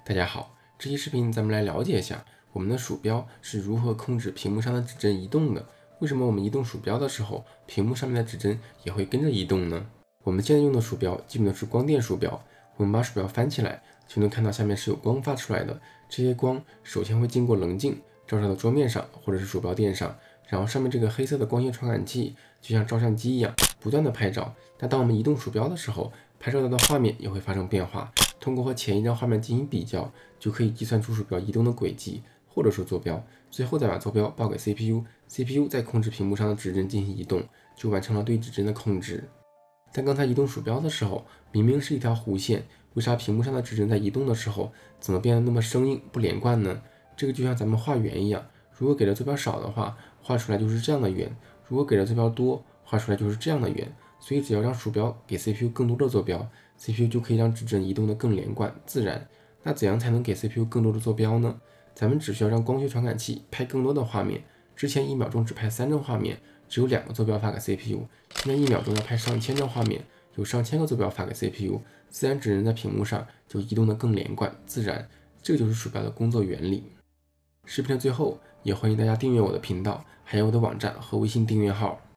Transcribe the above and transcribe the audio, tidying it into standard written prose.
大家好，这期视频咱们来了解一下我们的鼠标是如何控制屏幕上的指针移动的。为什么我们移动鼠标的时候，屏幕上面的指针也会跟着移动呢？我们现在用的鼠标基本都是光电鼠标，我们把鼠标翻起来，就能看到下面是有光发出来的。这些光首先会经过棱镜照射到桌面上或者是鼠标垫上，然后上面这个黑色的光线传感器就像照相机一样，不断的拍照。那当我们移动鼠标的时候，拍照到的画面也会发生变化。通过和前一张画面进行比较，就可以计算出鼠标移动的轨迹，或者说坐标，最后再把坐标报给 CPU，CPU 再控制屏幕上的指针进行移动，就完成了对指针的控制。但刚才移动鼠标的时候，明明是一条弧线，为啥屏幕上的指针在移动的时候，怎么变得那么生硬不连贯呢？这个就像咱们画圆一样，如果给的坐标少的话，画出来就是这样的圆；如果给的坐标多，画出来就是这样的圆。所以只要让鼠标给 CPU 更多的坐标， CPU 就可以让指针移动得更连贯自然。那怎样才能给 CPU 更多的坐标呢？咱们只需要让光学传感器拍更多的画面。之前1秒钟只拍3张画面，只有2个坐标发给 CPU， 现在1秒钟要拍上千张画面，有上千个坐标发给 CPU， 自然指针在屏幕上就移动得更连贯自然。这就是鼠标的工作原理。视频的最后，也欢迎大家订阅我的频道，还有我的网站和微信订阅号。